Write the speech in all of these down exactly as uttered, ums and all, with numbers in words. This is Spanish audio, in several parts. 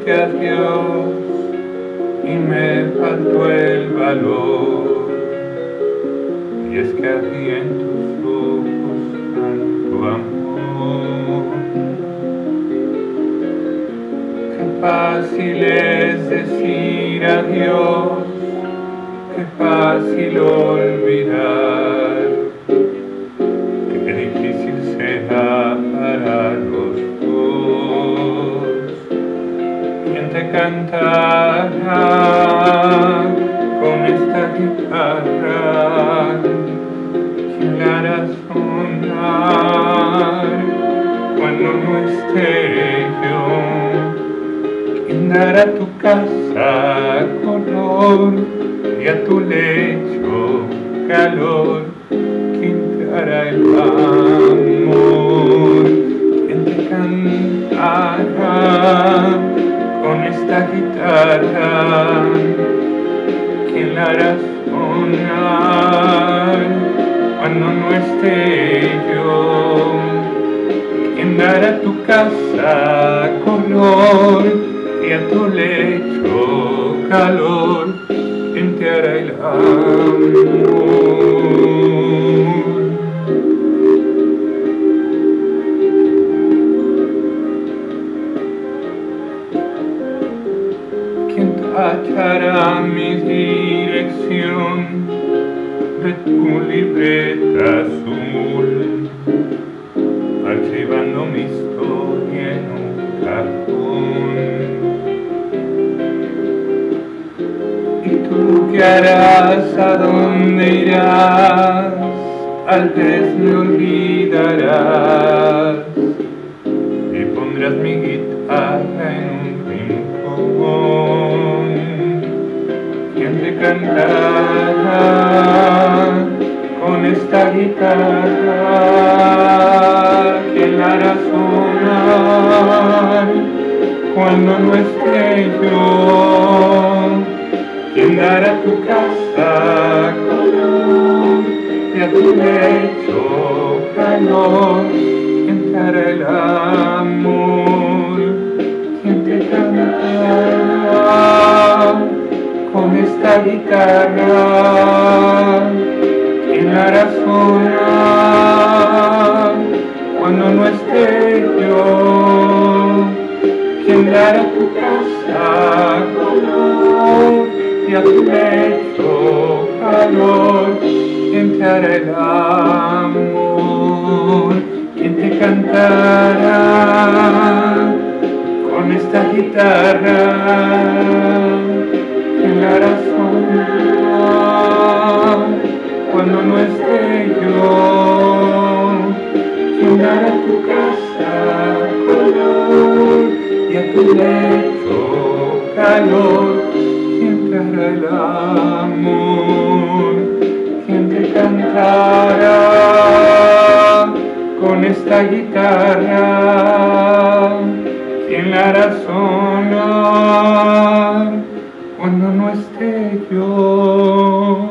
decirte adiós y me faltó el valor. Y es que había en tus ojos tanto amor. Qué fácil es decir adiós, qué fácil olvidar, qué difícil será para los dos. ¿Quién te cantará con esta guitarra? ¿Quién la hará sonar cuando no esté yo? ¿Quién dará tu casa color y a tu lecho calor? ¿Quién te hará el amor? ¿Quién te cantará con esta guitarra? ¿Quién la hará sonar cuando no esté yo? ¿Quién dará tu casa color y a tu lecho calor? ¿Quién te hará el amor? ¿Quién tachará mi dirección de tu libreta azul, archivando mi historia en un cajón? ¿Y tú qué harás? ¿A dónde irás? Tal vez me olvidarás y pondrás mi guitarra en un rincón. ¿Quién te cantará con esta guitarra? ¿Quién la hará sonar cuando no esté yo? ¿Quién dará tu casa color y a tu lecho calor? ¿Quién te hará el amor? ¿Quién te cantará con esta guitarra? ¿Quién la hará sonar cuando no esté yo? ¿Quién dará tu casa color y a tu lecho calor? ¿Quién te hará el amor? ¿Quién te cantará con esta guitarra? ¿Quién la hará sonar cuando no esté yo? ¿Quién dará tu casa color y a tu lecho calor? ¿Quién te hará el amor? ¿Quién te cantará con esta guitarra? ¿Quién la hará sonar cuando no esté yo?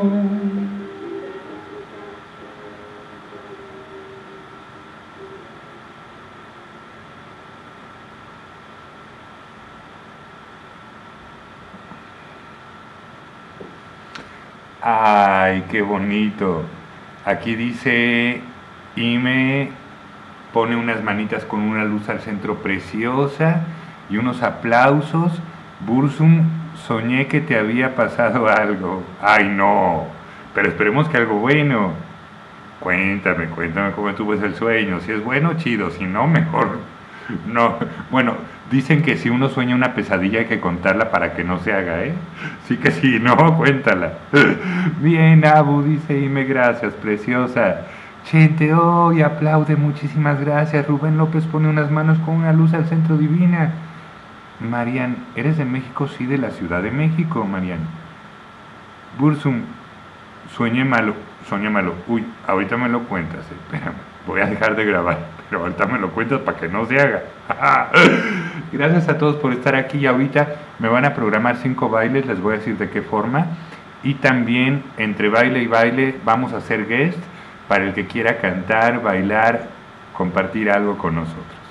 Ay, qué bonito. Aquí dice, y me pone unas manitas con una luz al centro preciosa y unos aplausos. Bursum, soñé que te había pasado algo. Ay, no, pero esperemos que algo bueno. Cuéntame, cuéntame cómo estuvo ese sueño. Si es bueno, chido, si no, mejor no. Bueno, dicen que si uno sueña una pesadilla hay que contarla para que no se haga, ¿eh? Sí que sí, no, cuéntala. Bien, Abu, dice Ime, gracias, preciosa. Chente, oh, y aplaude, muchísimas gracias. Rubén López pone unas manos con una luz al centro divina. Marian, ¿eres de México? Sí, de la Ciudad de México, Marian. Bursum, sueñé malo, soñé malo. Uy, ahorita me lo cuentas, eh. Espérame, voy a dejar de grabar, pero ahorita me lo cuentas para que no se haga. Gracias a todos por estar aquí. Y ahorita me van a programar cinco bailes, les voy a decir de qué forma. Y también, entre baile y baile, vamos a hacer guest para el que quiera cantar, bailar, compartir algo con nosotros.